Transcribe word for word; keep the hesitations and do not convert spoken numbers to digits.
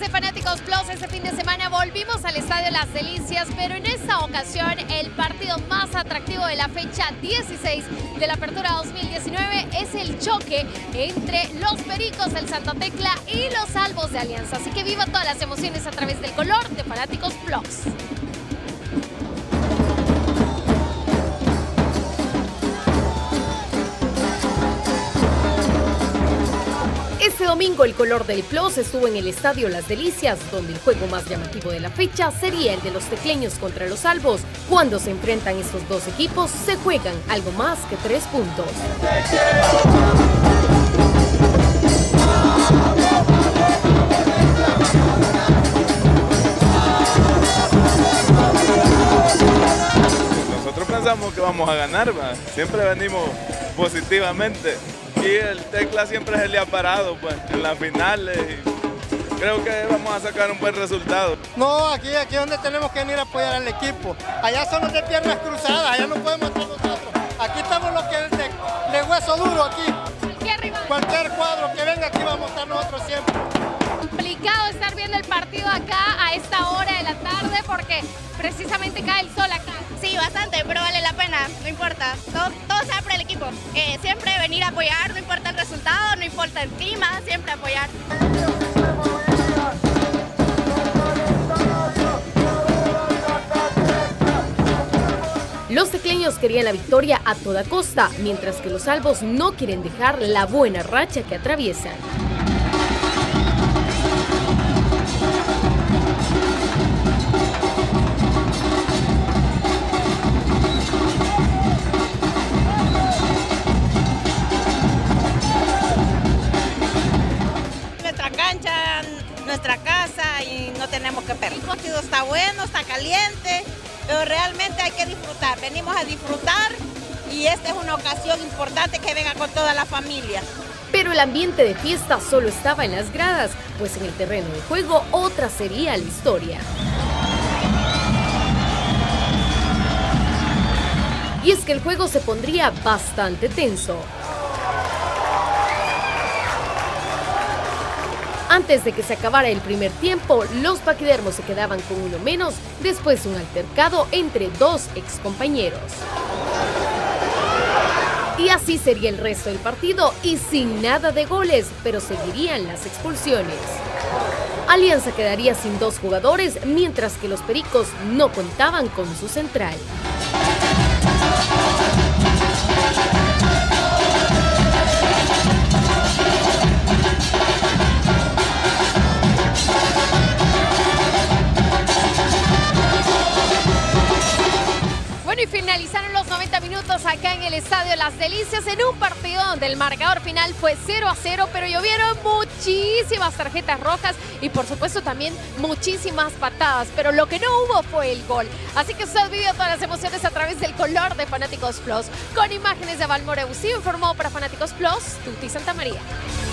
de Fanáticos Plus, este fin de semana volvimos al Estadio Las Delicias, pero en esta ocasión el partido más atractivo de la fecha dieciséis de la Apertura dos mil diecinueve es el choque entre los Pericos del Santa Tecla y los Salvos de Alianza. Así que viva todas las emociones a través del color de Fanáticos Plus. Este domingo el color del Plus estuvo en el Estadio Las Delicias, donde el juego más llamativo de la fecha sería el de los tecleños contra los Salvos. Cuando se enfrentan estos dos equipos, se juegan algo más que tres puntos. Nosotros pensamos que vamos a ganar, ¿va? Siempre venimos positivamente. Y el Tecla siempre se le ha parado pues, en las finales y creo que vamos a sacar un buen resultado. No, aquí, aquí es donde tenemos que venir a apoyar al equipo. Allá son los de piernas cruzadas, allá no podemos estar nosotros. Aquí estamos los que de, de hueso duro aquí. Cualquier cuadro que venga aquí vamos a estar nosotros siempre. Complicado estar viendo el partido acá a esta hora de la tarde porque precisamente cae el sol acá. Sí, bastante, pero vale la pena, no importa. Todo, todo sea por el equipo. Eh, siempre venir a apoyar, no importa el resultado, no importa el clima, siempre apoyar. Los tecleños querían la victoria a toda costa, mientras que los Salvos no quieren dejar la buena racha que atraviesan. Nuestra cancha, nuestra casa y no tenemos que perder. El partido está bueno, está caliente, pero realmente hay que disfrutar. Venimos a disfrutar y esta es una ocasión importante que venga con toda la familia. Pero el ambiente de fiesta solo estaba en las gradas, pues en el terreno de juego otra sería la historia. Y es que el juego se pondría bastante tenso. Antes de que se acabara el primer tiempo, los paquidermos se quedaban con uno menos después de un altercado entre dos excompañeros. Y así sería el resto del partido y sin nada de goles, pero seguirían las expulsiones. Alianza quedaría sin dos jugadores, mientras que los Pericos no contaban con su central. Y finalizaron los noventa minutos acá en el Estadio Las Delicias en un partido donde el marcador final fue cero a cero, pero llovieron muchísimas tarjetas rojas y por supuesto también muchísimas patadas, pero lo que no hubo fue el gol. Así que usted vivió todas las emociones a través del color de Fanáticos Plus. Con imágenes de Valmore Busío, informó para Fanáticos Plus, Tuti Santa María.